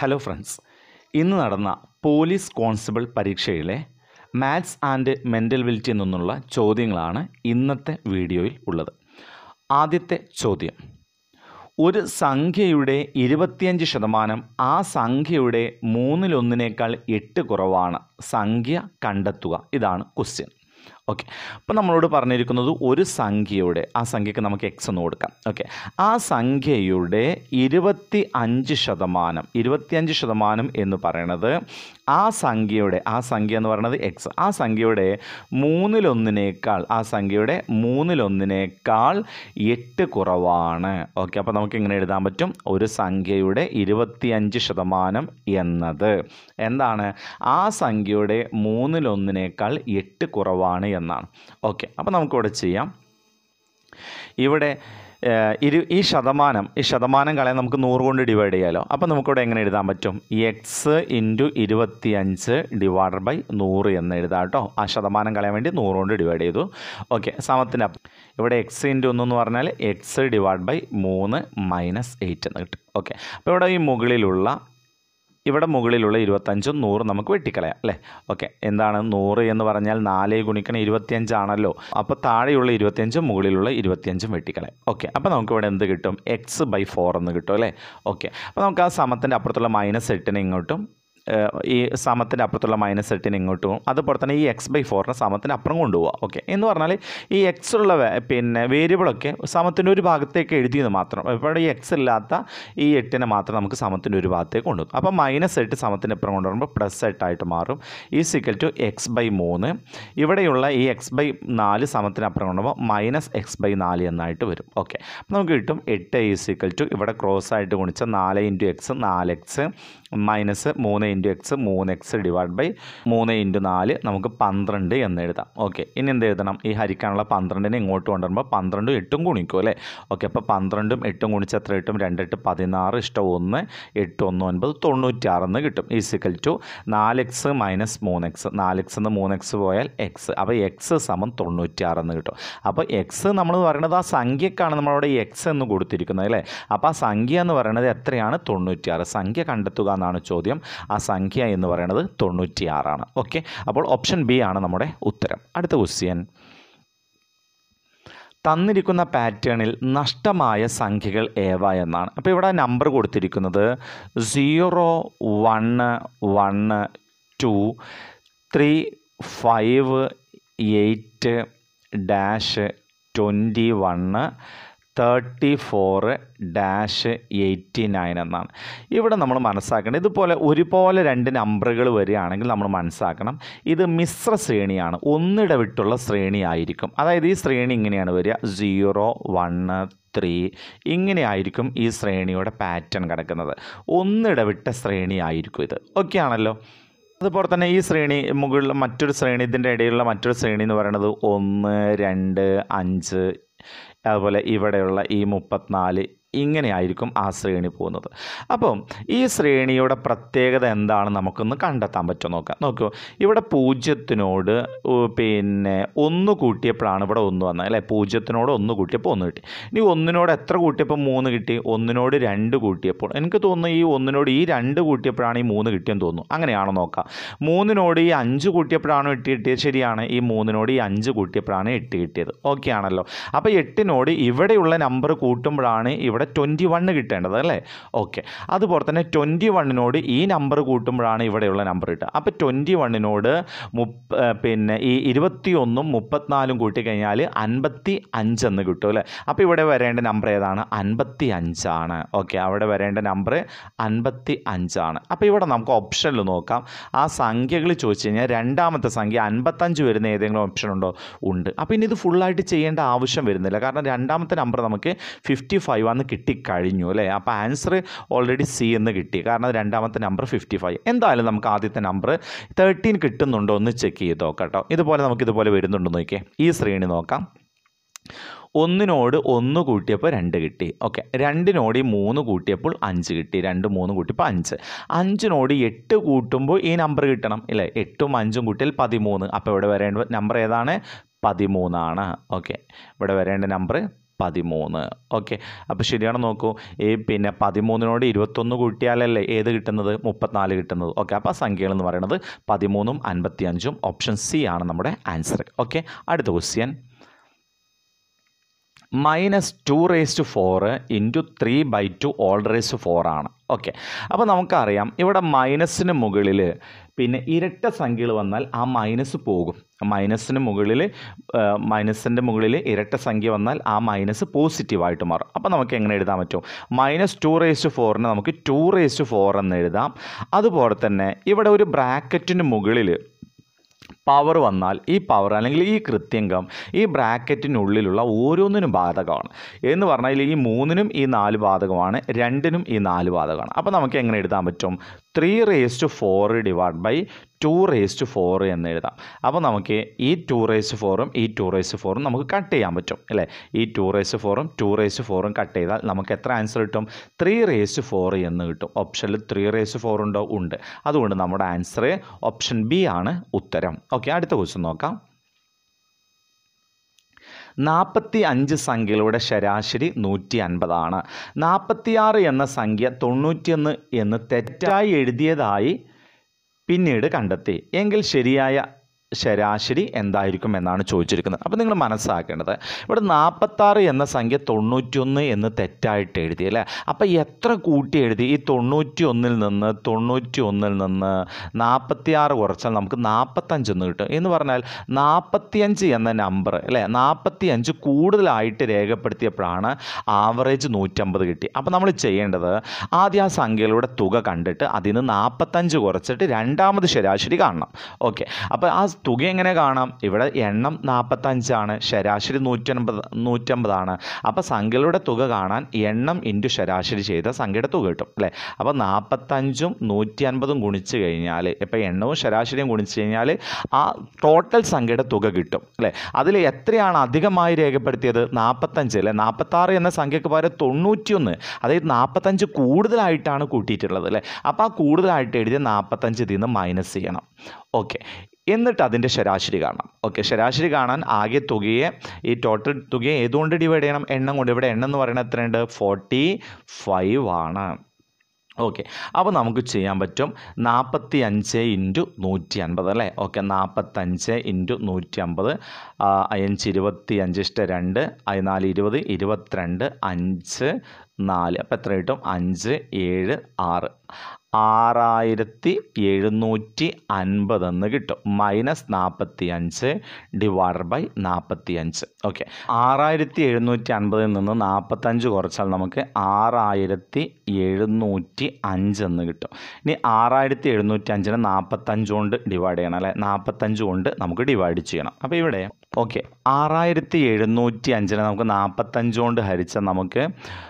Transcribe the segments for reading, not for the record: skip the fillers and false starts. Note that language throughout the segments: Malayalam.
ഹലോ ഫ്രണ്ട്സ്, ഇന്ന് നടന്ന പോലീസ് കോൺസ്റ്റബിൾ പരീക്ഷയിലെ മാത്സ് ആൻഡ് മെൻ്റൽബിലിറ്റിയിൽ നിന്നുള്ള ചോദ്യങ്ങളാണ് ഇന്നത്തെ വീഡിയോയിൽ ഉള്ളത്. ആദ്യത്തെ ചോദ്യം: ഒരു സംഖ്യയുടെ 25% ആ സംഖ്യയുടെ 1/3 8 കുറവാണ്. സംഖ്യ കണ്ടെത്തുക. ഇതാണ് ക്വസ്റ്റ്യൻ. ഓക്കെ, അപ്പോൾ നമ്മളോട് പറഞ്ഞിരിക്കുന്നത് ഒരു സംഖ്യയുടെ, ആ സംഖ്യക്ക് നമുക്ക് എക്സ് എന്ന് കൊടുക്കാം. ഓക്കെ, ആ സംഖ്യയുടെ 25% എന്ന് പറയുന്നത് ആ സംഖ്യ എന്ന് പറയുന്നത് എക്സ്, ആ സംഖ്യയുടെ 1/3 8 കുറവാണ്. ഓക്കെ, അപ്പോൾ നമുക്ക് ഇങ്ങനെ എഴുതാൻ പറ്റും: ഒരു സംഖ്യയുടെ 25% എന്നത് എന്താണ്? ആ സംഖ്യയുടെ 1/3 8 കുറവാണ് എന്നാണ്. ഓക്കെ, അപ്പോൾ നമുക്കിവിടെ ചെയ്യാം. ഇവിടെ ഈ ശതമാനം കളയാൻ നമുക്ക് 100 കൊണ്ട് ഡിവൈഡ് ചെയ്യാമല്ലോ. അപ്പോൾ നമുക്കിവിടെ എങ്ങനെ എഴുതാൻ പറ്റും? എക്സ് ഇൻറ്റു 25 ഡിവൈഡഡ് ബൈ 100 എന്ന് എഴുതാം കേട്ടോ. ആ ശതമാനം കളയാൻ വേണ്ടി 100 കൊണ്ട് ഡിവൈഡ് ചെയ്തു. ഓക്കെ, സമത്തിൻ്റെ ഇവിടെ എക്സ് ഇൻറ്റു 1 എന്ന് പറഞ്ഞാൽ എക്സ് ഡിവൈഡ് ബൈ 3 മൈനസ് 8 എന്ന് കിട്ടും. ഓക്കെ, അപ്പോൾ ഇവിടെ മുകളിലുള്ള 25ഉം 100 നമുക്ക് വെട്ടിക്കളയാം അല്ലേ. ഓക്കെ, എന്താണ് 100 എന്ന് പറഞ്ഞാൽ 4 ഗുണിക്കണം 25 ആണല്ലോ. അപ്പോൾ താഴെയുള്ള 25ഉം മുകളിലുള്ള 25ഉം വെട്ടിക്കളയാം. ഓക്കെ, അപ്പോൾ നമുക്കിവിടെ എന്ത് കിട്ടും? x/4 എന്ന് കിട്ടും അല്ലേ. ഓക്കെ, അപ്പോൾ നമുക്ക് ആ സമത്തിൻ്റെ അപ്പുറത്തുള്ള -8 ഇങ്ങോട്ടും ഈ സമത്തിൻ്റെ അപ്പുറത്തുള്ള -8 ഇങ്ങോട്ട് പോകും. അതുപോലെ തന്നെ ഈ x/4 സമത്തിൻ്റെ അപ്പുറം കൊണ്ടുപോകാം. ഓക്കെ, എന്ന് പറഞ്ഞാൽ ഈ എക്സ് ഉള്ള വേരിയബിളൊക്കെ സമത്തിൻ്റെ ഒരു ഭാഗത്തേക്ക് എഴുതിയെന്ന് മാത്രം. ഇപ്പോൾ ഈ എക്സ് ഇല്ലാത്ത ഈ 8 മാത്രം നമുക്ക് സമത്തിൻ്റെ ഒരു ഭാഗത്തേക്ക് കൊണ്ടുപോകും. അപ്പോൾ -8 സമത്തിൻ്റെ അപ്പുറം കൊണ്ടുവരുമ്പോൾ +8 ആയിട്ട് മാറും. x/3 ഇവിടെയുള്ള ഈ x/4 സമത്തിന് അപ്പുറം കൊണ്ടുപോകുമ്പോൾ -x/4 എന്നായിട്ട് വരും. ഓക്കെ, അപ്പോൾ നമുക്ക് കിട്ടും 8 ഇവിടെ ക്രോസ് ആയിട്ട് ഗുണിച്ച 4 × x 4x minus 3 × x 3x divide by 3 × 4 നമുക്ക് 12 എന്ന് എഴുതാം. ഓക്കെ, ഇനി എന്ത് എഴുതണം? ഈ ഹരിക്കാനുള്ള 12നെ ഇങ്ങോട്ട് കൊണ്ടുവരുമ്പോൾ 12ഉം 8ഉം ഗുണിക്കും അല്ലേ. ഓക്കെ, അപ്പോൾ 12ഉം 8ഉം ഗുണിച്ച് എത്ര കിട്ടും? 2 8 16 ഇഷ്ടം 1 8 1 9 96 എന്ന് കിട്ടും. =4x മൈനസ് 3x 4x എന്ന് 3x പോയാൽ x, അപ്പോൾ x = 96 എന്ന് കിട്ടും. അപ്പോൾ x നമ്മൾ പറയുന്നത് ആ സംഖ്യക്കാണ് നമ്മളവിടെ x എന്ന് കൊടുത്തിരിക്കുന്നത് അല്ലേ. അപ്പോൾ ആ സംഖ്യ എന്ന് പറയുന്നത് എത്രയാണ്? 96. സംഖ്യ കണ്ടെത്തുക എന്നാണ് ചോദ്യം. ആ സംഖ്യ എന്ന് പറയുന്നത് 96 ആണ്. ഓക്കെ, അപ്പോൾ ഓപ്ഷൻ ബി ആണ് നമ്മുടെ ഉത്തരം. അടുത്ത ക്വസ്റ്റ്യൻ: തന്നിരിക്കുന്ന പാറ്റേണിൽ നഷ്ടമായ സംഖ്യകൾ ഏവ എന്നാണ്. അപ്പോൾ ഇവിടെ നമ്പർ കൊടുത്തിരിക്കുന്നത് 0 1 1 2 3 5 8 -21 34 -89 എന്നാണ്. ഇവിടെ നമ്മൾ മനസ്സിലാക്കേണ്ടത് ഇതുപോലെ ഒരുപോലെ 2 നമ്പറുകൾ വരികയാണെങ്കിൽ നമ്മൾ മനസ്സിലാക്കണം ഇത് മിശ്ര ശ്രേണിയാണ്, ഒന്നിടവിട്ടുള്ള ശ്രേണി ആയിരിക്കും. അതായത് ഈ ശ്രേണി ഇങ്ങനെയാണ് വരിക: 0 1 3 ഇങ്ങനെയായിരിക്കും ഈ ശ്രേണിയുടെ പാറ്റേൺ കിടക്കുന്നത്. ഒന്നിടവിട്ട ശ്രേണി ആയിരിക്കും ഇത്. ഓക്കെ ആണല്ലോ. അതുപോലെ തന്നെ ഈ ശ്രേണി മുകളിൽ മറ്റൊരു ശ്രേണി, ഇതിൻ്റെ ഇടയിലുള്ള മറ്റൊരു ശ്രേണി എന്ന് പറയുന്നത് 1 2 5, അതുപോലെ ഇവിടെയുള്ള ഈ 34 ഇങ്ങനെയായിരിക്കും ആ ശ്രേണി പോകുന്നത്. അപ്പം ഈ ശ്രേണിയുടെ പ്രത്യേകത എന്താണ് നമുക്കൊന്ന് കണ്ടെത്താൻ പറ്റുമോ നോക്കാം. നോക്കൂ, ഇവിടെ 0-നോട് 1 കൂട്ടിയപ്പോഴാണ് ഇവിടെ 1 വന്നത് അല്ലേ. 0-നോട് 1 കൂട്ടിയപ്പോൾ 1 കിട്ടി. ഇനി 1-നോട് എത്ര കൂട്ടിയപ്പോൾ 3 കിട്ടി? 1-നോട് 2 കൂട്ടിയപ്പോൾ. എനിക്ക് തോന്നുന്നു ഈ 1-നോട് ഈ 2 കൂട്ടിയപ്പോഴാണ് ഈ 3 കിട്ടിയെന്ന് തോന്നുന്നു. അങ്ങനെയാണോ നോക്കാം. 3-നോട് ഈ 5 കൂട്ടിയപ്പോഴാണ് 8 കിട്ടിയത്. ശരിയാണ്. ഈ 3-നോട് ഈ 5 കൂട്ടിയപ്പോഴാണ് 8 കിട്ടിയത്. ഓക്കെ ആണല്ലോ. അപ്പോൾ 8-നോട് ഇവിടെയുള്ള നമ്പർ കൂട്ടുമ്പോഴാണ് ഇവിടെ 21 കിട്ടേണ്ടത് അല്ലേ. ഓക്കെ, അതുപോലെ തന്നെ 21-നോട് ഈ നമ്പർ കൂട്ടുമ്പോഴാണ് ഇവിടെയുള്ള നമ്പർ കിട്ടുക. അപ്പോൾ 21-നോട് ഈ 21ഉം 34ഉം കൂട്ടിക്കഴിഞ്ഞാൽ 55 എന്ന് കിട്ടും അല്ലേ. അപ്പോൾ ഇവിടെ വരേണ്ട നമ്പർ ഏതാണ്? 55 ആണ്. ഓക്കെ, അവിടെ വരേണ്ട നമ്പർ 55 ആണ്. അപ്പോൾ ഇവിടെ നമുക്ക് ഓപ്ഷനിൽ നോക്കാം. ആ സംഖ്യകൾ ചോദിച്ചു കഴിഞ്ഞാൽ രണ്ടാമത്തെ സംഖ്യ 55 വരുന്ന ഏതെങ്കിലും ഓപ്ഷൻ ഉണ്ടോ? ഉണ്ട്. അപ്പോൾ ഇനി ഇത് ഫുള്ളായിട്ട് ചെയ്യേണ്ട ആവശ്യം വരുന്നില്ല, കാരണം രണ്ടാമത്തെ നമ്പർ നമുക്ക് 55 ആണ് കിട്ടിക്കഴിഞ്ഞു അല്ലേ. അപ്പോൾ ആൻസർ ഓൾറെഡി സി എന്ന് കിട്ടി, കാരണം രണ്ടാമത്തെ നമ്പർ 55. എന്തായാലും നമുക്ക് ആദ്യത്തെ നമ്പർ 13 കിട്ടുന്നുണ്ടോ എന്ന് ചെക്ക് ചെയ്ത് നോക്കാം കേട്ടോ. നമുക്കിതുപോലെ വരുന്നുണ്ടോ നോക്കിയേ. ഈ ശ്രേണി നോക്കാം. 1-നോട് 1 കൂട്ടിയപ്പോൾ 2 കിട്ടി. ഓക്കെ, 2-നോട് 3 കൂട്ടിയപ്പോൾ 5 കിട്ടി. 2 3 കൂട്ടിയപ്പോൾ 5. 5-നോട് 8 കൂട്ടുമ്പോൾ ഈ നമ്പർ കിട്ടണം ഇല്ലേ. 8ഉം 5ഉം കൂട്ടിയാൽ 13. അപ്പോൾ ഇവിടെ വരേണ്ട നമ്പർ ഏതാണ്? 13 ആണ്. ഓക്കെ, ഇവിടെ വരേണ്ട നമ്പർ 13. ഓക്കെ, അപ്പോൾ ശരിയാണ് നോക്കൂ. ഈ പിന്നെ 13നോട് 21 കൂട്ടിയാലല്ലേ ഏത് കിട്ടുന്നത്? 34 കിട്ടുന്നത്. ഓക്കെ, അപ്പോൾ ആ സംഖ്യകൾ എന്ന് പറയുന്നത് 13ഉം 55ഉം. ഓപ്ഷൻ സി ആണ് നമ്മുടെ ആൻസർ. ഓക്കെ, അടുത്ത question. -2⁴ into 3/2 whole raise to 4 ആണ്. ഓക്കെ, അപ്പോൾ നമുക്കറിയാം ഇവിടെ മൈനസിന് മുകളിൽ പിന്നെ ഇരട്ട സംഖ്യകൾ വന്നാൽ ആ മൈനസ് പോകും. മൈനസിൻ്റെ മുകളിൽ ഇരട്ട സംഖ്യ വന്നാൽ ആ മൈനസ് പോസിറ്റീവായിട്ട് മാറും. അപ്പോൾ നമുക്ക് എങ്ങനെ എഴുതാൻ പറ്റും? -2⁴ നമുക്ക് 2⁴ എന്ന് എഴുതാം. അതുപോലെ തന്നെ ഇവിടെ ഒരു ബ്രാക്കറ്റിന് മുകളിൽ പവർ വന്നാൽ ഈ പവർ അല്ലെങ്കിൽ ഈ കൃത്യംഗം ഈ ബ്രാക്കറ്റിനുള്ളിലുള്ള ഓരോന്നിനും ബാധകമാണ്. എന്ന് പറഞ്ഞാൽ ഈ 3നും ഈ 4 ബാധകമാണ്, 2നും ഈ 4 ബാധകമാണ്. അപ്പോൾ നമുക്ക് എങ്ങനെ എഴുതാൻ പറ്റും? 3⁴ / 2⁴ എന്ന് എഴുതാം. അപ്പോൾ നമുക്ക് ഈ 2⁴ ഈ 2⁴ നമുക്ക് കട്ട് ചെയ്യാൻ പറ്റും അല്ലേ? ഈ 2⁴ 2⁴ കട്ട് ചെയ്താൽ നമുക്ക് എത്ര ആൻസർ കിട്ടും? 3⁴ എന്ന് കിട്ടും. ഓപ്ഷനിൽ 3⁴ ഉണ്ടോ? ഉണ്ട്. അതുകൊണ്ട് നമ്മുടെ ആൻസർ ഓപ്ഷൻ ബി ആണ് ഉത്തരം. ഓക്കെ, അടുത്ത ക്വസ്റ്റ്യൻ നോക്കാം. 45 സംഖ്യകളുടെ ശരാശരി 150 ആണ്. 46 എന്ന സംഖ്യ 91 എന്ന് തെറ്റായി എഴുതിയതായി പിന്നീട് കണ്ടെത്തി എങ്കിൽ ശരിയായ ശരാശരി എന്തായിരിക്കും എന്നാണ് ചോദിച്ചിരിക്കുന്നത്. അപ്പോൾ നിങ്ങൾ മനസ്സിലാക്കേണ്ടത് ഇവിടെ 46 എന്ന സംഖ്യ 91 എന്ന് തെറ്റായിട്ട് എഴുതി അല്ലേ? അപ്പോൾ എത്ര കൂട്ടി എഴുതി? ഈ 91 നിന്ന് 46 കുറച്ചാൽ നമുക്ക് 45 എന്ന് കിട്ടും. എന്ന് പറഞ്ഞാൽ 45 എന്ന നമ്പർ അല്ലേ, 45 കൂടുതലായിട്ട് രേഖപ്പെടുത്തിയപ്പോഴാണ് ആവറേജ് 150 കിട്ടി. അപ്പോൾ നമ്മൾ ചെയ്യേണ്ടത് ആദ്യം ആ സംഖ്യകളുടെ തുക കണ്ടിട്ട് അതിന് 45 കുറച്ചിട്ട് രണ്ടാമത് ശരാശരി കാണണം. ഓക്കെ, അപ്പോൾ ആ തുക എങ്ങനെ കാണാം? ഇവിടെ എണ്ണം 45 ആണ്, ശരാശരി 150 ആണ്. അപ്പോൾ സംഖ്യകളുടെ തുക കാണാൻ എണ്ണം ഇൻറ്റു ശരാശരി ചെയ്ത സംഖ്യയുടെ തുക കിട്ടും അല്ലേ? അപ്പോൾ 45ഉം 150ഉം ഗുണിച്ച് കഴിഞ്ഞാൽ, ഇപ്പോൾ എണ്ണവും ശരാശരിയും ഗുണിച്ച് കഴിഞ്ഞാൽ ആ ടോട്ടൽ സംഖ്യയുടെ തുക കിട്ടും അല്ലേ? അതിൽ എത്രയാണ് അധികമായി രേഖപ്പെടുത്തിയത്? 45 അല്ലേ? 46 എന്ന സംഖ്യക്ക് പകരം 91, അതായത് 45 കൂടുതലായിട്ടാണ് കൂട്ടിയിട്ടുള്ളത് അല്ലേ? അപ്പോൾ ആ കൂടുതലായിട്ട് എഴുതിയ 45 ഇതിൽ നിന്ന് മൈനസ് ചെയ്യണം. ഓക്കെ, എന്നിട്ട് അതിൻ്റെ ശരാശരി കാണണം. ഓക്കെ, ശരാശരി കാണാൻ ആകെ തുകയെ, ഈ ടോട്ടൽ തുകയെ ഏതുകൊണ്ട് ഡിവൈഡ് ചെയ്യണം? എണ്ണം കൊണ്ട്. ഇവിടെ എണ്ണം എന്ന് പറയുന്നത് എത്രയുണ്ട്? 45 ആണ്. ഓക്കെ, അപ്പോൾ നമുക്ക് ചെയ്യാൻ പറ്റും 45 × 150 അല്ലേ? ഓക്കെ, 45 × 150, 5 25 2, 4 20, 22, 5 4. അപ്പോൾ എത്ര കിട്ടും? 5 7 6, 6750 എന്ന് കിട്ടും. -45 / 45. ഓക്കെ, 6750 നിന്ന് 45 കുറച്ചാൽ നമുക്ക് 6705 എന്ന് കിട്ടും. ഇനി 6705നെ 45 കൊണ്ട് ഡിവൈഡ് ചെയ്യണം അല്ലേ? 45 കൊണ്ട് നമുക്ക് ഡിവൈഡ് ചെയ്യണം. അപ്പോൾ ഇവിടെ ഓക്കെ, 6705നെ നമുക്ക് 45 കൊണ്ട് ഹരിച്ചാൽ നമുക്ക്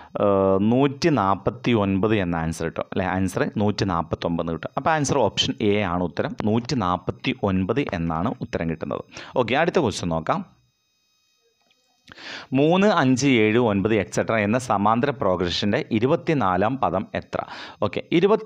149 എന്ന ആൻസർ കിട്ടും അല്ലേ? ആൻസർ 149 കിട്ടും. അപ്പോൾ ആൻസർ ഓപ്ഷൻ എ ആണ് ഉത്തരം. 149 എന്നാണ് ഉത്തരം കിട്ടുന്നത്. ഓക്കെ, അടുത്ത ക്വസ്റ്റ്യൻ നോക്കാം. 3 5 7 9 എക്സെട്ര എന്ന സമാന്തര പ്രോഗ്രഷൻ്റെ 24ാം പദം എത്ര? ഓക്കെ,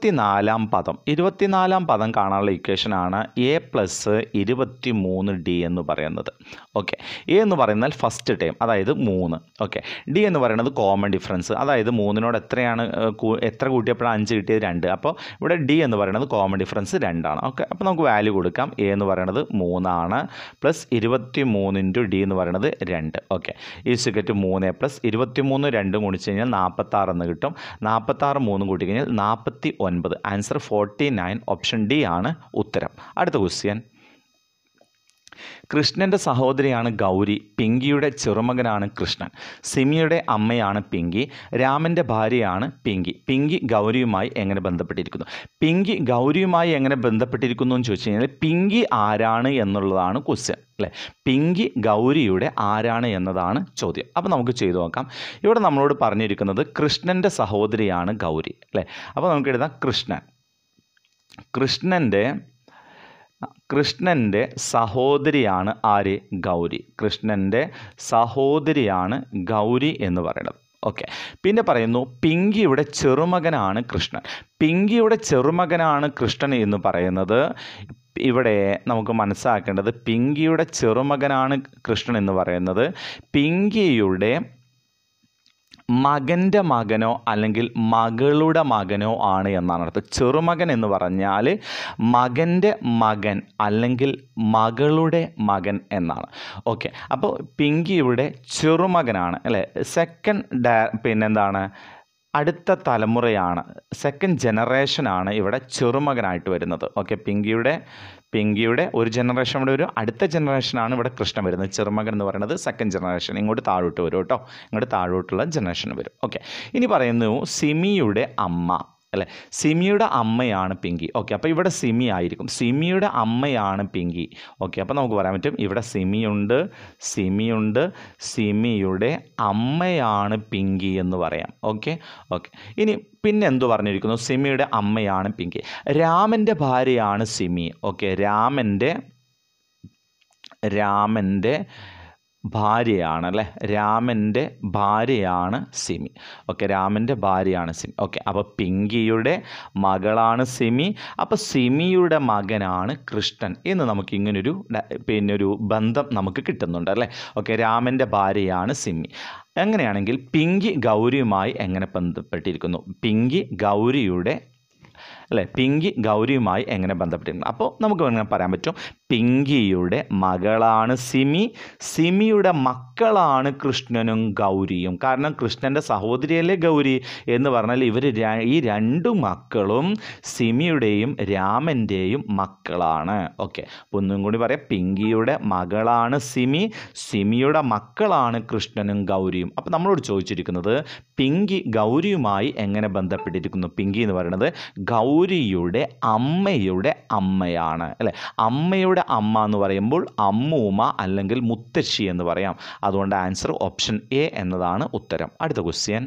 24ാം പദം കാണാനുള്ള ഇക്വേഷനാണ് a + 23d എന്ന് പറയുന്നത്. ഓക്കെ, എ എന്ന് പറയുന്നത് ഫസ്റ്റ് ടൈം, അതായത് 3. ഓക്കെ, ഡി എന്ന് പറയുന്നത് കോമൺ ഡിഫറൻസ്, അതായത് 3നോട് എത്ര കൂട്ടിയപ്പോഴാണ് 5 കിട്ടിയത്? 2. അപ്പോൾ ഇവിടെ ഡി എന്ന് പറയുന്നത് കോമൺ ഡിഫറൻസ് 2 ആണ്. ഓക്കെ, അപ്പോൾ നമുക്ക് വാല്യൂ കൊടുക്കാം. എ എന്ന് പറയുന്നത് 3 ആണ്, പ്ലസ് 23 × ഡി എന്ന് പറയുന്നത് 2. ഓക്കെ, ഈക്വൽ ടു 3 + 23 2 ഗുണിച്ച് കഴിഞ്ഞാൽ 46 എന്ന് കിട്ടും. 46 3 കൂട്ടി കഴിഞ്ഞാൽ 49. ആൻസർ 49. ഓപ്ഷൻ ഡി ആണ് ഉത്തരം. അടുത്ത ക്വസ്റ്റ്യൻ. കൃഷ്ണൻ്റെ സഹോദരിയാണ് ഗൗരി, പിങ്കിയുടെ ചെറുമകനാണ് കൃഷ്ണൻ, സിമിയുടെ അമ്മയാണ് പിങ്കി, രാമൻ്റെ ഭാര്യയാണ് പിങ്കി. പിങ്കി ഗൗരിയുമായി എങ്ങനെ ബന്ധപ്പെട്ടിരിക്കുന്നു? പിങ്കി ഗൗരിയുമായി എങ്ങനെ ബന്ധപ്പെട്ടിരിക്കുന്നു എന്ന് ചോദിച്ചു കഴിഞ്ഞാൽ പിങ്കി ആരാണ് എന്നുള്ളതാണ് ക്വസ്റ്റ്യൻ അല്ലേ? പിങ്കി ഗൗരിയുടെ ആരാണ് എന്നതാണ് ചോദ്യം. അപ്പോൾ നമുക്ക് ചെയ്തു നോക്കാം. ഇവിടെ നമ്മളോട് പറഞ്ഞിരിക്കുന്നത് കൃഷ്ണൻ്റെ സഹോദരിയാണ് ഗൗരി അല്ലേ? അപ്പോൾ നമുക്ക് എഴുതാം കൃഷ്ണൻ്റെ സഹോദരിയാണ് ആര്? ഗൗരി. കൃഷ്ണൻ്റെ സഹോദരിയാണ് ഗൗരി എന്ന് പറയുന്നത്. ഓക്കെ, പിന്നെ പറയുന്നു പിങ്കിയുടെ ചെറുമകനാണ് കൃഷ്ണൻ. പിങ്കിയുടെ ചെറുമകനാണ് കൃഷ്ണൻ എന്ന് പറയുന്നത് ഇവിടെ നമുക്ക് മനസ്സിലാക്കേണ്ടത് പിങ്കിയുടെ ചെറുമകനാണ് കൃഷ്ണൻ എന്ന് പറയുന്നത് പിങ്കിയുടെ മകൻ്റെ മകനോ അല്ലെങ്കിൽ മകളുടെ മകനോ ആണ് എന്നാണ് അർത്ഥം. ചെറുമകൻ എന്ന് പറഞ്ഞാൽ മകൻ്റെ മകൻ അല്ലെങ്കിൽ മകളുടെ മകൻ എന്നാണ്. ഓക്കെ, അപ്പോൾ പിങ്കിയുടെ ചെറുമകനാണ് അല്ലേ. പിന്നെന്താണ്, അടുത്ത തലമുറയാണ്, സെക്കൻഡ് ജനറേഷനാണ് ഇവിടെ ചെറുമകനായിട്ട് വരുന്നത്. ഓക്കെ, പിങ്കിയുടെ ഒരു ജനറേഷൻ ഇവിടെ വരും, അടുത്ത ജനറേഷനാണ് ഇവിടെ കൃഷ്ണൻ വരുന്നത്. ചെറുമകൻ എന്ന് പറയുന്നത് സെക്കൻഡ് ജനറേഷൻ, ഇങ്ങോട്ട് താഴോട്ട് വരും കേട്ടോ, ഇങ്ങോട്ട് താഴോട്ടുള്ള ജനറേഷൻ വരും. ഓക്കെ, ഇനി പറയുന്നു സിമിയുടെ അമ്മ അല്ലേ. സിമിയുടെ അമ്മയാണ് പിങ്കി. ഓക്കെ, അപ്പോൾ ഇവിടെ സിമി ആയിരിക്കും, സിമിയുടെ അമ്മയാണ് പിങ്കി. ഓക്കെ, അപ്പോൾ നമുക്ക് പറയാൻ പറ്റും ഇവിടെ സിമിയുണ്ട്, സിമിയുടെ അമ്മയാണ് പിങ്കി എന്ന് പറയാം. ഓക്കെ, ഇനി പിന്നെ എന്തു പറഞ്ഞിരിക്കുന്നു, സിമിയുടെ അമ്മയാണ് പിങ്കി. രാമൻ്റെ ഭാര്യയാണ് സിമി. ഓക്കെ, രാമൻ്റെ ഭാര്യയാണ് അല്ലേ, രാമൻ്റെ ഭാര്യയാണ് സിമി. ഓക്കെ, രാമൻ്റെ ഭാര്യയാണ് സിമി. ഓക്കെ, അപ്പോൾ പിങ്കിയുടെ മകളാണ് സിമി, അപ്പോൾ സിമിയുടെ മകനാണ് കൃഷ്ണൻ എന്ന് നമുക്ക് ഇങ്ങനൊരു ഒരു ബന്ധം നമുക്ക് കിട്ടുന്നുണ്ട് അല്ലേ. ഓക്കെ, രാമൻ്റെ ഭാര്യയാണ് സിമി. അങ്ങനെയാണെങ്കിൽ പിങ്കി ഗൗരിയുമായി എങ്ങനെ ബന്ധപ്പെട്ടിരിക്കുന്നു, പിങ്കി ഗൗരിയുമായി എങ്ങനെ ബന്ധപ്പെട്ടിരിക്കുന്നു. അപ്പോൾ നമുക്ക് എങ്ങനെ പറയാൻ പറ്റും, പിങ്കിയുടെ മകളാണ് സിമി, സിമിയുടെ മക്കളാണ് കൃഷ്ണനും ഗൗരിയും. കാരണം കൃഷ്ണൻ്റെ സഹോദരിയല്ലേ ഗൗരി എന്ന് പറഞ്ഞാൽ ഈ രണ്ടു മക്കളും സിമിയുടെയും രാമൻ്റെയും മക്കളാണ്. ഓക്കെ, അപ്പോൾ ഒന്നും കൂടി പറയാം, പിങ്കിയുടെ മകളാണ് സിമി, സിമിയുടെ മക്കളാണ് കൃഷ്ണനും ഗൗരിയും. അപ്പോൾ നമ്മളോട് ചോദിച്ചിരിക്കുന്നത് പിങ്കി ഗൗരിയുമായി എങ്ങനെ ബന്ധപ്പെട്ടിരിക്കുന്നു. പിങ്കി എന്ന് പറയുന്നത് ഗൗരിയുടെ അമ്മയുടെ അമ്മയാണ് അല്ലേ. അമ്മയുടെ അമ്മ എന്ന് പറയുമ്പോൾ അമ്മൂമ്മ അല്ലെങ്കിൽ മുത്തശ്ശി എന്ന് പറയാം. അതുകൊണ്ട് ആൻസർ ഓപ്ഷൻ എ എന്നതാണ് ഉത്തരം. അടുത്ത ക്വസ്റ്റ്യൻ,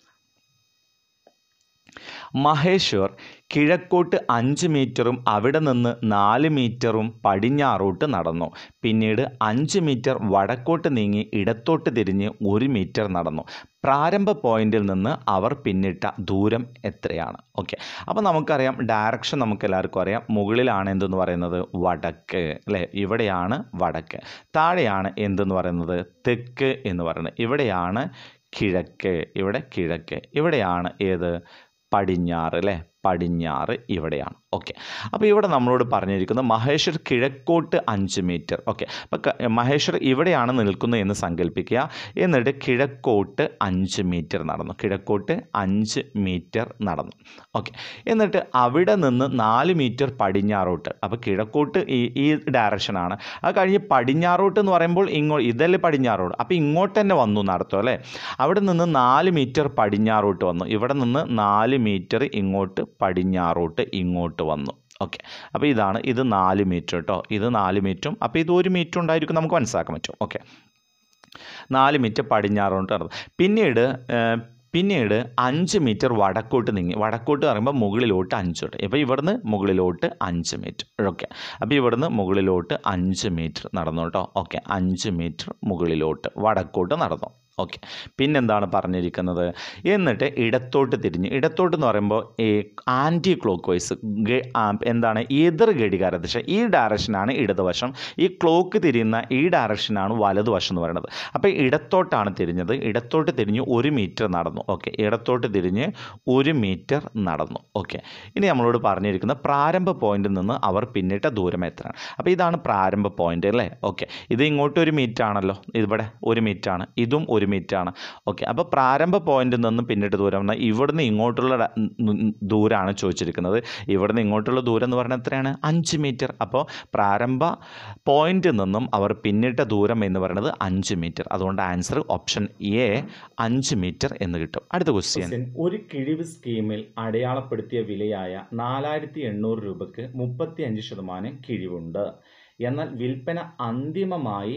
മഹേശ്വർ കിഴക്കോട്ട് 5 മീറ്ററും അവിടെ നിന്ന് 4 മീറ്ററും പടിഞ്ഞാറോട്ട് നടന്നു. പിന്നീട് 5 മീറ്റർ വടക്കോട്ട് നീങ്ങി ഇടത്തോട്ട് തിരിഞ്ഞ് 1 മീറ്റർ നടന്നു. പ്രാരംഭ പോയിന്റിൽ നിന്ന് അവർ പിന്നിട്ട ദൂരം എത്രയാണ്? ഓക്കെ, അപ്പോൾ നമുക്കറിയാം ഡയറക്ഷൻ നമുക്ക് എല്ലാവർക്കും അറിയാം. മുകളിലാണ് എന്തെന്ന് പറയുന്നത്, വടക്ക് അല്ലേ, ഇവിടെയാണ് വടക്ക്. താഴെയാണ് എന്തെന്ന് പറയുന്നത്, തെക്ക് എന്ന് പറയുന്നത്. ഇവിടെയാണ് കിഴക്ക്, ഇവിടെയാണ് ഏത്, പടിഞ്ഞാറ് അല്ലേ, പടിഞ്ഞാറ് ഇവിടെയാണ്. ഓക്കെ, അപ്പോൾ ഇവിടെ നമ്മളോട് പറഞ്ഞിരിക്കുന്നത് മഹേശ്വർ കിഴക്കോട്ട് 5 മീറ്റർ. ഓക്കെ, അപ്പോൾ മഹേശ്വർ ഇവിടെയാണ് നിൽക്കുന്നത് എന്ന് സങ്കല്പിക്കുക. എന്നിട്ട് കിഴക്കോട്ട് 5 മീറ്റർ നടന്നു, കിഴക്കോട്ട് 5 മീറ്റർ നടന്നു. ഓക്കെ, എന്നിട്ട് അവിടെ നിന്ന് 4 മീറ്റർ പടിഞ്ഞാറോട്ട്. അപ്പോൾ കിഴക്കോട്ട് ഈ ഡയറക്ഷനാണ്. അത് കഴിഞ്ഞ് പടിഞ്ഞാറോട്ട് എന്ന് പറയുമ്പോൾ ഇതല്ലേ പടിഞ്ഞാറോട്ട്, അപ്പോൾ ഇങ്ങോട്ട് തന്നെ വന്നു നടത്തും അല്ലേ. അവിടെ നിന്ന് 4 മീറ്റർ പടിഞ്ഞാറോട്ട് വന്നു, ഇവിടെ നിന്ന് 4 മീറ്റർ ഇങ്ങോട്ട് പടിഞ്ഞാറോട്ട് ഇങ്ങോട്ട് വന്നു. ഓക്കെ, അപ്പോൾ ഇത് 4 മീറ്റർ കേട്ടോ, ഇത് 4 മീറ്ററും, അപ്പോൾ ഇത് 1 മീറ്റർ ഉണ്ടായിരിക്കും, നമുക്ക് മനസ്സിലാക്കാൻ പറ്റും. ഓക്കെ, 4 മീറ്റർ പടിഞ്ഞാറോട്ട് നടന്നു. പിന്നീട് 5 മീറ്റർ വടക്കോട്ട് നീങ്ങി. വടക്കോട്ട് പറയുമ്പോൾ മുകളിലോട്ട് 5 തൊട്ട്. ഇപ്പോൾ ഇവിടുന്ന് മുകളിലോട്ട് 5 മീറ്റർ. ഓക്കെ, അപ്പോൾ ഇവിടുന്ന് മുകളിലോട്ട് 5 മീറ്റർ നടന്നു കേട്ടോ. ഓക്കെ, 5 മീറ്റർ മുകളിലോട്ട് വടക്കോട്ട് നടന്നു. ഓക്കെ, പിന്നെന്താണ് പറഞ്ഞിരിക്കുന്നത്, എന്നിട്ട് ഇടത്തോട്ട് തിരിഞ്ഞ്. ഇടത്തോട്ട് എന്ന് പറയുമ്പോൾ ആൻറ്റി ക്ലോക്ക് വൈസ്, എന്താണ്, എതിർ ഘടികാരദിശ. ഈ ഡയറക്ഷനാണ് ഇടതുവശം, ഈ ക്ലോക്ക് തിരിയുന്ന ഈ ഡയറക്ഷനാണ് വലതുവശം എന്ന് പറയുന്നത്. അപ്പോൾ ഇടത്തോട്ടാണ് തിരിഞ്ഞത്, ഇടത്തോട്ട് തിരിഞ്ഞ് 1 മീറ്റർ നടന്നു. ഓക്കെ, ഇടത്തോട്ട് തിരിഞ്ഞ് 1 മീറ്റർ നടന്നു. ഓക്കെ, ഇനി നമ്മളോട് പറഞ്ഞിരിക്കുന്ന പ്രാരംഭ പോയിന്റിൽ നിന്ന് അവർ പിന്നിട്ട ദൂരം എത്രയാണ്. അപ്പോൾ ഇതാണ് പ്രാരംഭ പോയിന്റ് അല്ലേ. ഓക്കെ, ഇത് ഇങ്ങോട്ട് 1 മീറ്റർ ആണല്ലോ, ഇവിടെ 1 മീറ്റർ ആണ്, ഇതും 1 മീറ്റർ ആണ്. ഓക്കെ, അപ്പോൾ പ്രാരംഭ പോയിന്റിൽ നിന്നും പിന്നിട്ട് ദൂരം എന്നാൽ ഇവിടുന്ന് ഇങ്ങോട്ടുള്ള ദൂരമാണ് ചോദിച്ചിരിക്കുന്നത്. ഇവിടുന്ന് ഇങ്ങോട്ടുള്ള ദൂരം എന്ന് പറഞ്ഞാൽ എത്രയാണ്, 5 മീറ്റർ. അപ്പോൾ പ്രാരംഭ പോയിന്റിൽ നിന്നും അവർ പിന്നിട്ട ദൂരം എന്ന് പറയുന്നത് 5 മീറ്റർ. അതുകൊണ്ട് ആൻസർ ഓപ്ഷൻ എ 5 മീറ്റർ എന്ന് കിട്ടും. അടുത്ത ക്വസ്റ്റ്യൻ, ഒരു കിഴിവ് സ്കീമിൽ അടയാളപ്പെടുത്തിയ വിലയായ 4800 രൂപയ്ക്ക് 35% കിഴിവുണ്ട്. എന്നാൽ വിൽപ്പന അന്തിമമായി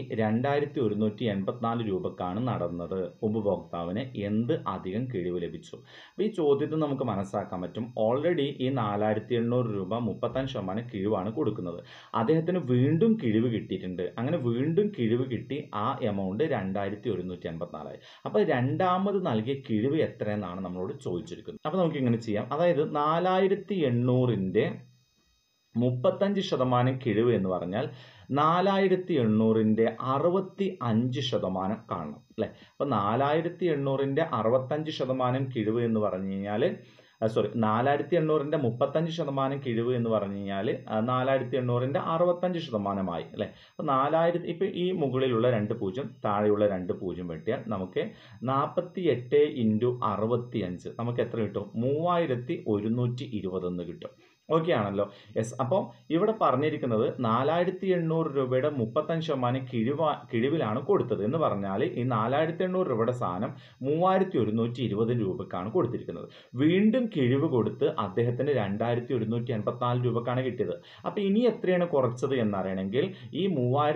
2184 രൂപക്കാണ് നടന്നത്. ഉപഭോക്താവിന് എന്ത് അധികം കിഴിവ് ലഭിച്ചു? അപ്പോൾ ഈ ചോദ്യത്തിൽ നമുക്ക് മനസ്സിലാക്കാൻ പറ്റും, ഓൾറെഡി ഈ 4800 രൂപ 35% കിഴിവാണ് കൊടുക്കുന്നത്. അദ്ദേഹത്തിന് വീണ്ടും കിഴിവ് കിട്ടിയിട്ടുണ്ട്. അങ്ങനെ വീണ്ടും കിഴിവ് കിട്ടി, ആ എമൗണ്ട് 2184 ആയി. അപ്പോൾ രണ്ടാമത് നൽകിയ കിഴിവ് എത്രയെന്നാണ് നമ്മളോട് ചോദിച്ചിരിക്കുന്നത്. അപ്പോൾ നമുക്ക് ഇങ്ങനെ ചെയ്യാം, അതായത് 4800ൻ്റെ 35% കിഴിവ് എന്ന് പറഞ്ഞാൽ 4800-ന്റെ 65% കാണണം അല്ലേ. അപ്പോൾ 4800-ന്റെ 65% കിഴിവ് എന്ന് പറഞ്ഞു കഴിഞ്ഞാൽ 4800-ന്റെ 35% കിഴിവ് എന്ന് പറഞ്ഞു കഴിഞ്ഞാൽ 4800-ന്റെ 65% അല്ലേ. അപ്പോൾ 4000 ഇപ്പം ഈ മുകളിലുള്ള 2 0 താഴെയുള്ള 2 0 വെട്ടിയാൽ നമുക്ക് 48 × 65 നമുക്ക് എത്ര കിട്ടും? 3120 എന്ന് കിട്ടും. ഓക്കെ ആണല്ലോ. യെസ്. അപ്പോൾ ഇവിടെ പറഞ്ഞിരിക്കുന്നത് 4800 രൂപയുടെ 35% കിഴിവിലാണ് കൊടുത്തത് എന്ന് പറഞ്ഞാൽ ഈ 4800 രൂപയുടെ സാധനം 3120 രൂപക്കാണ് കൊടുത്തിരിക്കുന്നത്. വീണ്ടും കിഴിവ് കൊടുത്ത് അദ്ദേഹത്തിന് 2184 രൂപക്കാണ് കിട്ടിയത്. അപ്പോൾ ഇനി എത്രയാണ് കുറച്ചത് എന്നറിയണമെങ്കിൽ ഈ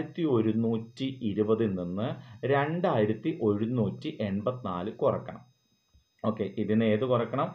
3120 നിന്ന് 2184 കുറക്കണം. ഓക്കെ, ഇതിന് ഏത് കുറക്കണം?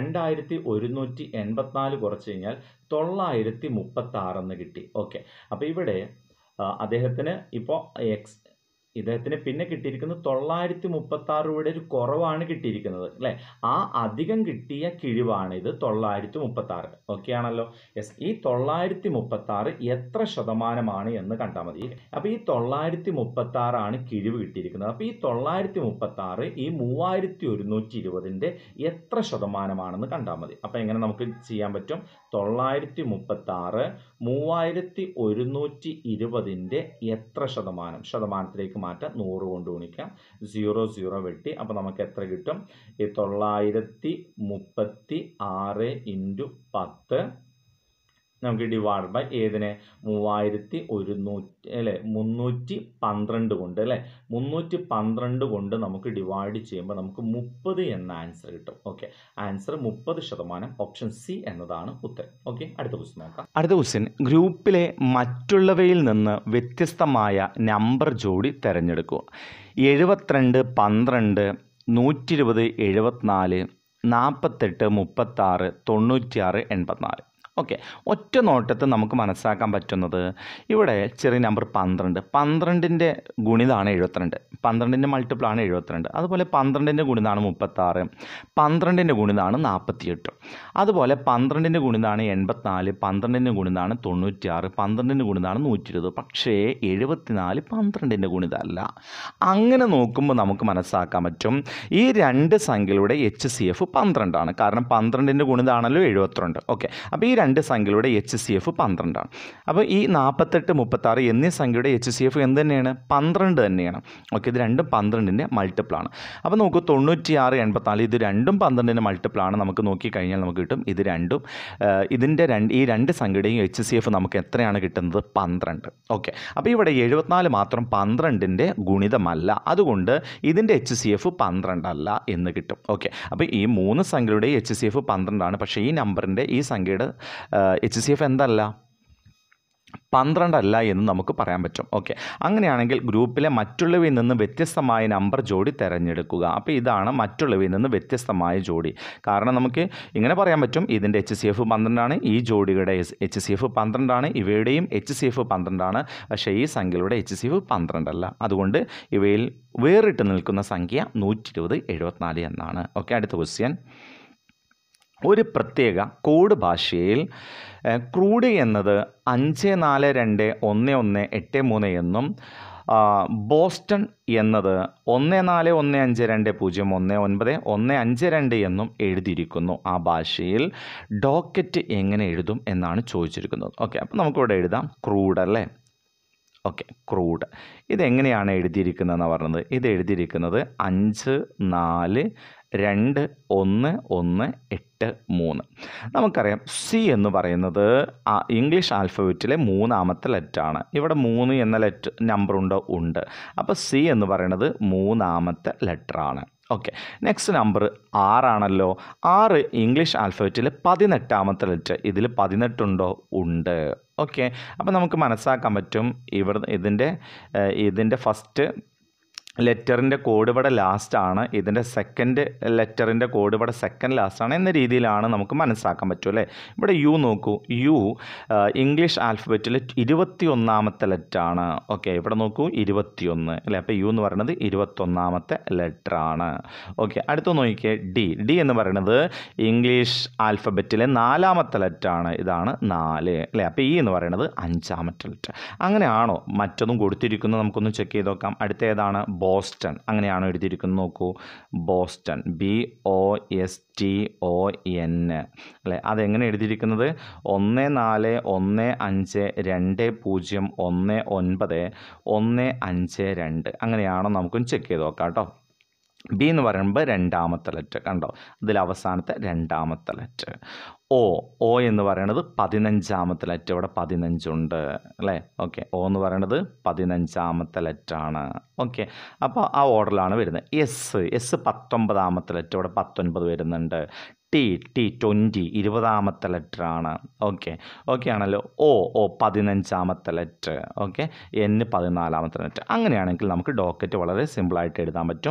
2184 കുറച്ച് കഴിഞ്ഞാൽ 936 എന്ന് കിട്ടി. ഓക്കെ, അപ്പോൾ ഇവിടെ അദ്ദേഹത്തിന് ഇപ്പോൾ ഇദ്ദേഹത്തിന് പിന്നെ കിട്ടിയിരിക്കുന്നത് 936 രൂപയുടെ ഒരു കുറവാണ് കിട്ടിയിരിക്കുന്നത് അല്ലേ. ആ അധികം കിട്ടിയ കിഴിവാണ് ഇത് 936. ഓക്കെ ആണല്ലോ. യെസ്. ഈ 936 എത്ര ശതമാനമാണ് എന്ന് കണ്ടാൽ മതി. അപ്പോൾ ഈ 936 ആണ് കിഴിവ് കിട്ടിയിരിക്കുന്നത്. അപ്പോൾ ഈ 936 ഈ 3120-ന്റെ എത്ര ശതമാനമാണെന്ന് കണ്ടാൽ മതി. അപ്പോൾ എങ്ങനെ നമുക്ക് ചെയ്യാൻ പറ്റും? 936 3120-ന്റെ എത്ര ശതമാനം? ശതമാനത്തിലേക്ക് മാറ്റാം. 100 കൊണ്ട് ഗുണിക്കാം. 0 0 വെട്ടി. അപ്പോൾ നമുക്ക് എത്ര കിട്ടും? ഈ 936 × 10 നമുക്ക് ഡിവൈഡ് ബൈ ഏതിനെ? 3100 അല്ലേ, 312 കൊണ്ട് അല്ലേ, 312 കൊണ്ട് നമുക്ക് ഡിവൈഡ് ചെയ്യുമ്പോൾ നമുക്ക് 30 എന്ന ആൻസർ കിട്ടും. Okay, answer 30%. ഓപ്ഷൻ സി എന്നതാണ് ഉത്തരം. ഓക്കെ, അടുത്ത ക്വസ്റ്റ്യൻ നോക്കാം. അടുത്ത ക്വസ്റ്റ്യൻ, ഗ്രൂപ്പിലെ മറ്റുള്ളവയിൽ നിന്ന് വ്യത്യസ്തമായ നമ്പർ ജോഡി തിരഞ്ഞെടുക്കുക. 72 12 120 74 48 36 96 84. ഓക്കെ, ഒറ്റ നോട്ടത്തിൽ നമുക്ക് മനസ്സിലാക്കാൻ പറ്റുന്നത് ഇവിടെ ചെറിയ നമ്പർ 12. 12-ന്റെ ഗുണിതാണ് 72. 12-ന്റെ മൾട്ടിപ്പിളാണ് 72. അതുപോലെ 12-ന്റെ ഗുണിതാണ് 36. 12-ന്റെ ഗുണിതാണ് 48. അതുപോലെ 12-ന്റെ ഗുണിതാണ് 84. 12-ന്റെ ഗുണിതാണ് 96. 12-ന്റെ ഗുണിതാണ് 120. പക്ഷേ 74 12-ന്റെ ഗുണിതമല്ല. അങ്ങനെ നോക്കുമ്പോൾ നമുക്ക് മനസ്സിലാക്കാൻ പറ്റും ഈ രണ്ട് സംഖ്യകളുടെ HCF 12 ആണ്. കാരണം 12-ന്റെ ഗുണിതാണല്ലോ 72. ഓക്കെ, അപ്പോൾ ഈ രണ്ട് സംഖ്യകളുടെ HCF 12 ആണ്. അപ്പോൾ ഈ 48 36 എന്നീ സംഖ്യയുടെ HCF എന്ത് തന്നെയാണ്? 12 തന്നെയാണ്. ഓക്കെ, ഇത് രണ്ടും 12-ന്റെ മൾട്ടിപ്പിളാണ്. അപ്പോൾ നോക്കൂ, 96 84 ഇത് രണ്ടും 12-ന്റെ മൾട്ടിപ്പിളാണ്. നമുക്ക് നോക്കിക്കഴിഞ്ഞാൽ നമുക്ക് കിട്ടും ഇത് രണ്ടും ഈ രണ്ട് സംഖ്യയുടെയും HCF നമുക്ക് എത്രയാണ് കിട്ടുന്നത്? 12. ഓക്കെ, അപ്പോൾ ഇവിടെ 74 മാത്രം 12-ന്റെ ഗുണിതമല്ല. അതുകൊണ്ട് ഇതിൻ്റെ HCF 12 അല്ല എന്ന് കിട്ടും. ഓക്കെ, അപ്പോൾ ഈ മൂന്ന് സംഖ്യയുടെ HCF 12 ആണ്. പക്ഷേ ഈ നമ്പറിൻ്റെ ഈ സംഖ്യയുടെ HCF എന്തല്ല? 12 അല്ല എന്ന് നമുക്ക് പറയാൻ പറ്റും. ഓക്കെ, അങ്ങനെയാണെങ്കിൽ ഗ്രൂപ്പിലെ മറ്റുള്ളവയിൽ നിന്ന് വ്യത്യസ്തമായ നമ്പർ ജോഡി തിരഞ്ഞെടുക്കുക. അപ്പോൾ ഇതാണ് മറ്റുള്ളവയിൽ നിന്ന് വ്യത്യസ്തമായ ജോഡി. കാരണം നമുക്ക് ഇങ്ങനെ പറയാൻ പറ്റും, ഇതിൻ്റെ HCF 12 ആണ്, ഈ ജോഡിയുടെ HCF 12 ആണ്, ഇവയുടെയും HCF 12 ആണ്. പക്ഷേ ഈ സംഖ്യകളുടെ HCF 12 അല്ല. അതുകൊണ്ട് ഇവയിൽ വേറിട്ട് നിൽക്കുന്ന സംഖ്യ 120 74 എന്നാണ്. ഓക്കെ, അടുത്ത ക്വസ്റ്റ്യൻ, ഒരു പ്രത്യേക കോഡ് ഭാഷയിൽ ക്രൂഡ് എന്നത് 54211183 എന്നും ബോസ്റ്റൺ എന്നത് 14152019 എന്നും എഴുതിയിരിക്കുന്നു. ആ ഭാഷയിൽ ഡോക്കറ്റ് എങ്ങനെ എഴുതും എന്നാണ് ചോദിച്ചിരിക്കുന്നത്. ഓക്കെ, അപ്പോൾ നമുക്കിവിടെ എഴുതാം ക്രൂഡ് അല്ലേ. ഓക്കെ, ക്രൂഡ് ഇതെങ്ങനെയാണ് എഴുതിയിരിക്കുന്നതെന്ന് പറഞ്ഞത്? ഇത് എഴുതിയിരിക്കുന്നത് 5 4 2 1 1 8 3. നമുക്കറിയാം സി എന്ന് പറയുന്നത് ഇംഗ്ലീഷ് ആൽഫബറ്റിലെ 3ാമത്തെ ലെറ്ററാണ്. ഇവിടെ 3 എന്ന നമ്പർ ഉണ്ട്. അപ്പോൾ സി എന്ന് പറയുന്നത് 3ാമത്തെ ലെറ്ററാണ്. ഓക്കെ, നെക്സ്റ്റ് നമ്പർ 6 ആണല്ലോ. 6 ഇംഗ്ലീഷ് ആൽഫബറ്റിലെ 18ാമത്തെ ലെറ്റർ. ഇതിൽ 18 ഉണ്ടോ? ഉണ്ട്. ഓക്കെ, അപ്പോൾ നമുക്ക് മനസ്സിലാക്കാൻ പറ്റും ഇതിൻ്റെ ഫസ്റ്റ് ലെറ്ററിൻ്റെ കോഡ് ഇവിടെ ലാസ്റ്റാണ്, ഇതിൻ്റെ സെക്കൻഡ് ലെറ്ററിൻ്റെ കോഡ് ഇവിടെ സെക്കൻഡ് ലാസ്റ്റാണ് എന്ന രീതിയിലാണ് നമുക്ക് മനസ്സിലാക്കാൻ പറ്റും അല്ലേ. ഇവിടെ യു നോക്കൂ, യു ഇംഗ്ലീഷ് ആൽഫബറ്റിൽ 21ാമത്തെ ലെറ്ററാണ്. ഓക്കെ, ഇവിടെ നോക്കൂ 21 അല്ലേ. അപ്പോൾ യു എന്ന് പറയുന്നത് 21ാമത്തെ ലെറ്ററാണ്. ഓക്കെ, അടുത്ത നോക്കിയേ ഡി. ഡി എന്ന് പറയുന്നത് ഇംഗ്ലീഷ് ആൽഫബറ്റിലെ 4ാമത്തെ ലെറ്ററാണ്. ഇതാണ് 4 അല്ലേ. അപ്പോൾ ഇ എന്ന് പറയുന്നത് 5ാമത്തെ ലെറ്റർ. അങ്ങനെയാണോ മറ്റൊന്നും കൊടുത്തിരിക്കുന്നത്? നമുക്കൊന്ന് ചെക്ക് ചെയ്ത് നോക്കാം. അടുത്ത ഏതാണ്? ബോസ്റ്റൺ. അങ്ങനെയാണോ എഴുതിയിരിക്കുന്നത്? നോക്കൂ, ബോസ്റ്റൺ, BOSTON അല്ലേ. അതെങ്ങനെ എഴുതിയിരിക്കുന്നത്? 141520191552. അങ്ങനെയാണോ നമുക്കൊന്ന് ചെക്ക് ചെയ്ത് നോക്കാം കേട്ടോ. ബി എന്ന് പറയുമ്പോൾ 2ാമത്തെ ലെറ്റർ കണ്ടോ, ഇതിൽ അവസാനത്തെ 2ാമത്തെ ലെറ്റർ. ഒ എന്ന് പറയുന്നത് 15ാമത്തെ ലെറ്റർ, ഇവിടെ 15 ഉണ്ട് അല്ലേ. ഓക്കെ, ഒ എന്ന് പറയുന്നത് 15ാമത്തെ ലെറ്ററാണ്. ഓക്കെ, അപ്പോൾ ആ ഓർഡറിലാണ് വരുന്നത്. എസ് 19ാമത്തെ ലെറ്റർ, ഇവിടെ 19 വരുന്നുണ്ട്. ടി 20 20ാമത്തെ ലെറ്ററാണ്. ഓക്കെ ആണല്ലോ. ഒ 15ാമത്തെ ലെറ്റർ. ഓക്കെ, N 14ാമത്തെ ലെറ്റർ. അങ്ങനെയാണെങ്കിൽ നമുക്ക് ഡോക്കറ്റ് വളരെ സിമ്പിളായിട്ട് എഴുതാൻ പറ്റും.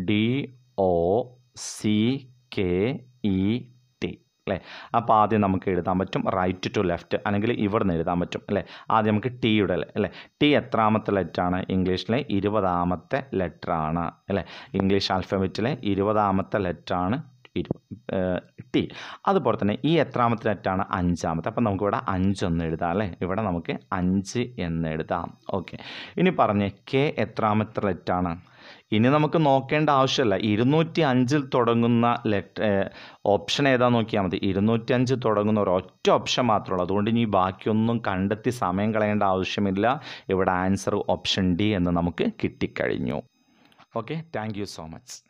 DOCKET അല്ലേ. അപ്പോൾ ആദ്യം നമുക്ക് എഴുതാൻ പറ്റും റൈറ്റ് ടു ലെഫ്റ്റ്, അല്ലെങ്കിൽ ഇവിടെ നിന്ന് എഴുതാൻ പറ്റും അല്ലേ. ആദ്യം നമുക്ക് ടിയുടെ അല്ലേ. ടി എത്രാമത്തെ ലെറ്ററാണ്? ഇംഗ്ലീഷിലെ 20ാമത്തെ ലെറ്ററാണ് അല്ലേ. ഇംഗ്ലീഷ് ആൽഫബറ്റിലെ 20ാമത്തെ ലെറ്ററാണ് ടി. അതുപോലെ തന്നെ ഈ എത്രാമത്തെ ലെറ്ററാണ്? 5ാമത്തെ. അപ്പം നമുക്കിവിടെ 5 എന്ന് എഴുതാം അല്ലേ. ഇവിടെ നമുക്ക് 5 എന്ന് എഴുതാം. ഓക്കെ, ഇനി പറഞ്ഞേ കെ എത്രാമത്തെ ലെറ്ററാണ്? ഇനി നമുക്ക് നോക്കേണ്ട ആവശ്യമില്ല. 205 തുടങ്ങുന്ന ഓപ്ഷൻ ഏതാ നോക്കിയാൽ മതി. 205 തുടങ്ങുന്ന ഒരൊറ്റ ഓപ്ഷൻ മാത്രമേ ഉള്ളൂ. അതുകൊണ്ട് ഇനി ബാക്കിയൊന്നും കണ്ടെത്തി സമയം കളയേണ്ട ആവശ്യമില്ല. ഇവിടെ ആൻസർ ഓപ്ഷൻ ഡി എന്ന് നമുക്ക് കിട്ടിക്കഴിഞ്ഞു. Okay, thank you so much.